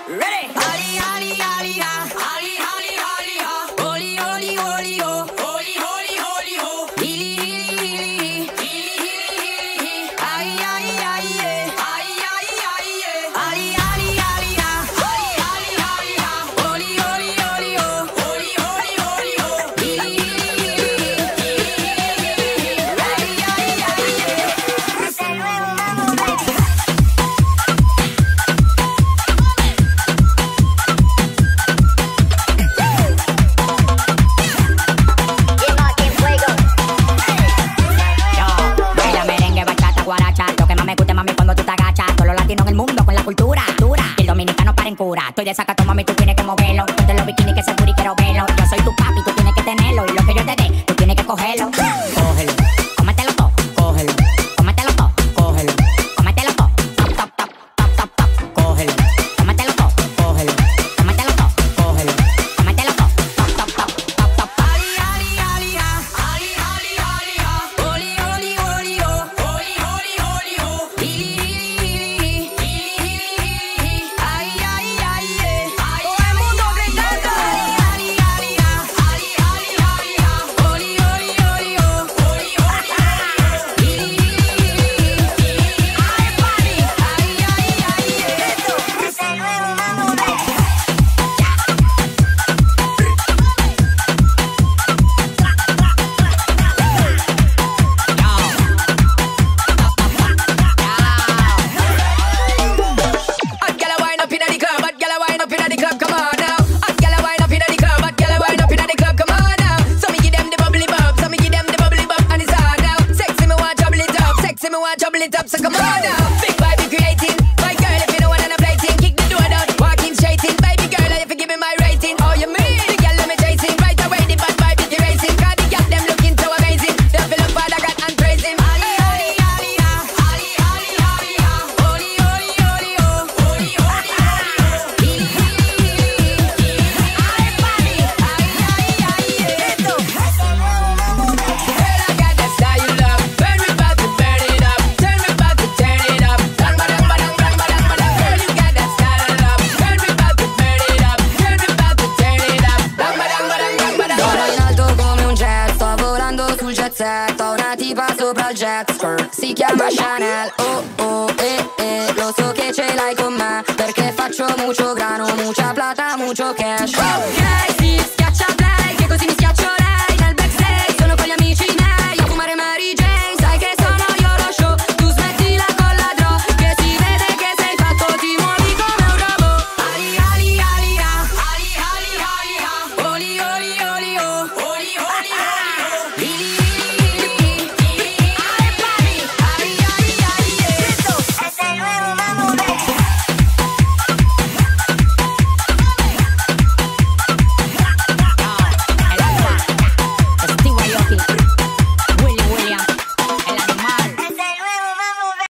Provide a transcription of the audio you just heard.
Ready? Ali, Ali, Ali, Ali, Ali, Ali, Holy, holy, holy, oh. Holy, holy, holy, oh. Hili, hili, hili, hili, hili, hili. Ay, ay, ay, yeah. Ay, ay, ay, yeah. Ali, Ali, Ali, Ali, Ali, Ali, Holy, holy, holy, oh. Holy, holy, holy, oh. Hili, hili, hili, hili. Ay, ay, ay, yeah. Es el nuevo mambo, baby. Guaracha, lo que más me gusta, mami, cuando tú te agachas. Todos los latinos en el mundo con la cultura dura. Y el dominicano para en cura. Estoy de sacato, mami, tú tienes que moverlo. Ponte los bikinis que se y quiero verlo. Yo soy tu papi, tú tienes que tenerlo. Y lo que yo te dé, tú tienes que cogerlo. Cógelo, cómetelo todo, cógelo. Cómetelo todo, cógelo. Cómetelo todo, top, top, top, top, top, top. Cógelo, cómetelo todo, cógelo. Cómetelo todo, cógelo. Cómetelo todo, top, top, top, top, top. Ali, Ali, Ali, Ali, Ali, Ali, Holy, holy, holy, oh. Holy, holy, holy, oh. Hili, hili, hili, hili. Ay, ay, ay, yeah. Todo el mundo gritando. Ali, Ali, Ali, Ali, Ali, Holy, holy, holy, oh. Holy, holy, holy, oh. Hili, hili, hili. Ay, papi. Ay, ay, ay, yeah. Esto es el nuevo mambo, baby. Hot gyal a wine up inna the club, hot gyal a wine up inna the club, come on now. Hot gyal a wine up inna the club, hot gyal a wine up inna the club, come on now. So me give them the bubbly bub, so me give them the bubbly bub, and it's hard now. Sexy me want trouble it up, sexy me want trouble it up, so come on now. Big vibe you creating, my girl if you don't want to plating, kick the door down, walking straight in, baby girl if you give me my rating. Oh you mean the gyal let me chasing, right away the bad vibe is erasing. 'Cause the gyal them looking so amazing, they feel up Father God and praise Him. Ali, Ali, Ali, Ali, Ali, Ali, Holy, holy, holy, oh. Holy, holy, holy, oh. Hili, hili, hili, hili. Ay, papi. Ay, ay, ay, yeah. Esto es el nuevo mambo, baby. Girl, I got that style up. Burn me back to burn it up. Turn me back to turn it up. Bang, badang, badang, bang, badang, badang. Girl, you got that style up. Burn me back to burn it up. Turn me back to turn it up. Bang, badang, badang, bang, badang. Sono in alto come un jet, sto volando sul jet set. Ho una tipa sopra il jet skirt, si chiama Chanel. Oh oh, lo so che ce l'hai con me, perché faccio mucho grano, mucha plata, mucho cash.